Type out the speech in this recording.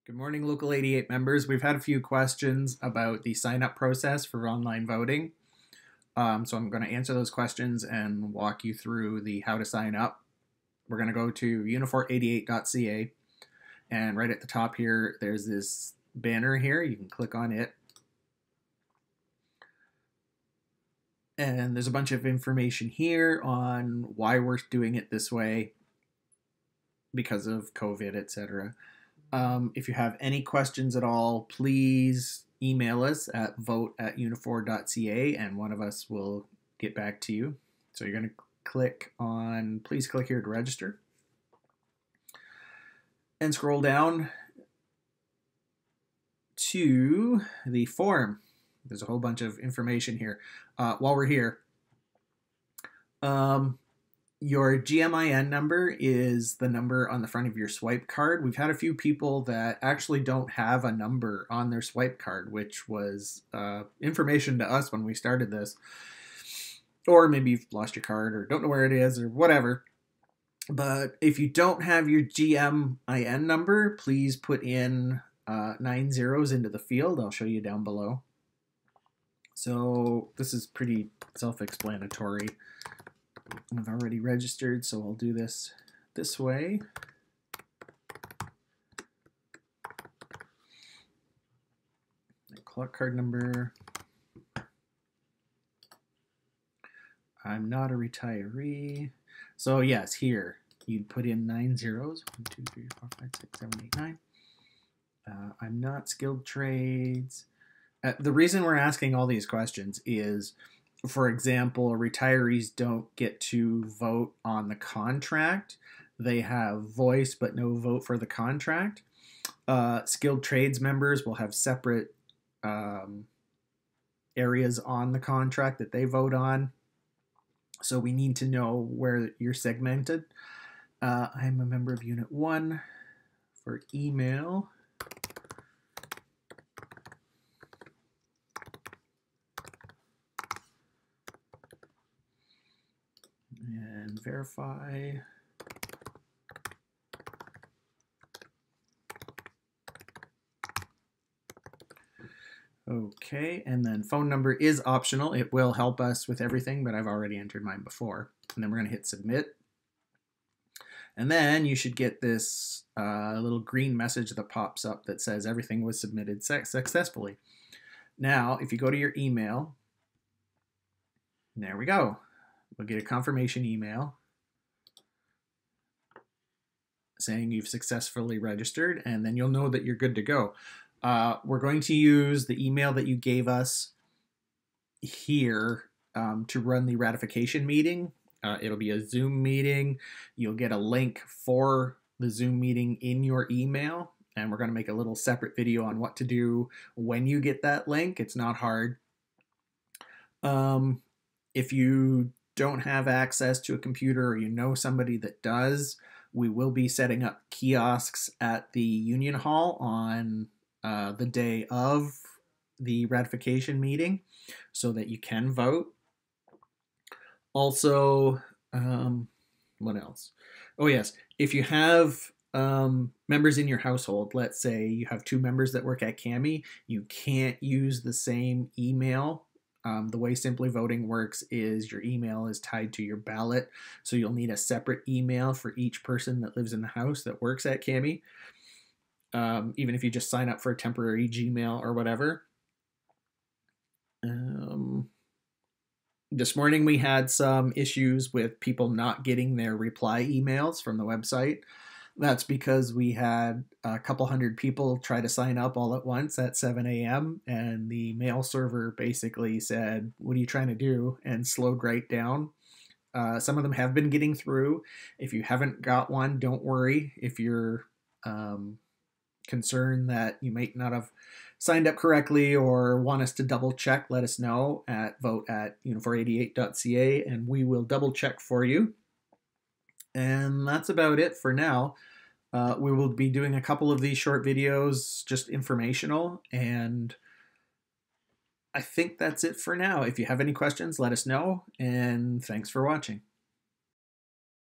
Good morning, Local 88 members. We've had a few questions about the sign-up process for online voting. So I'm going to answer those questions and walk you through the how to sign up. We're going to go to unifor88.ca, and right at the top here, there's this banner here. You can click on it. And there's a bunch of information here on why we're doing it this way because of COVID, etc. If you have any questions at all, please email us at vote@unifor.ca and one of us will get back to you. So you're going to please click here to register. And scroll down to the form. There's a whole bunch of information here. While we're here, your GMIN number is the number on the front of your swipe card. We've had a few people that actually don't have a number on their swipe card, which was information to us when we started this. Or maybe you've lost your card or don't know where it is or whatever. But if you don't have your GMIN number, please put in 9 zeros into the field. I'll show you down below. So this is pretty self-explanatory. I've already registered, so I'll do this way. Clock card number. I'm not a retiree. So yes, here you'd put in 9 zeros. 1, 2, 3, 4, 5, 6, 7, 8, 9. I'm not skilled trades. The reason we're asking all these questions is, for example, retirees don't get to vote on the contract. They have voice but no vote for the contract. Skilled trades members will have separate areas on the contract that they vote on. So we need to know where you're segmented. I'm a member of Unit 1 for email. And verify. Okay, and then phone number is optional. It will help us with everything, but I've already entered mine before. And then we're going to hit submit. And then you should get this little green message that pops up that says everything was submitted successfully. Now, if you go to your email, there we go. We'll get a confirmation email saying you've successfully registered, and then you'll know that you're good to go. We're going to use the email that you gave us here to run the ratification meeting. It'll be a Zoom meeting. You'll get a link for the Zoom meeting in your email, and we're going to make a little separate video on what to do when you get that link. It's not hard. If you don't have access to a computer or you know somebody that does, we will be setting up kiosks at the Union Hall on the day of the ratification meeting so that you can vote. Also, what else? Oh yes, if you have members in your household, let's say you have 2 members that work at CAMI, you can't use the same email. The way Simply Voting works is your email is tied to your ballot, so you'll need a separate email for each person that lives in the house that works at CAMI, even if you just sign up for a temporary Gmail or whatever. This morning we had some issues with people not getting their reply emails from the website. That's because we had a couple hundred people try to sign up all at once at 7 a.m. and the mail server basically said, "What are you trying to do?" and slowed right down. Some of them have been getting through. If you haven't got one, don't worry. If you're concerned that you might not have signed up correctly or want us to double check, let us know at vote@unifor88.ca and we will double check for you. And that's about it for now. We will be doing a couple of these short videos, just informational, and I think that's it for now. If you have any questions, let us know, and thanks for watching.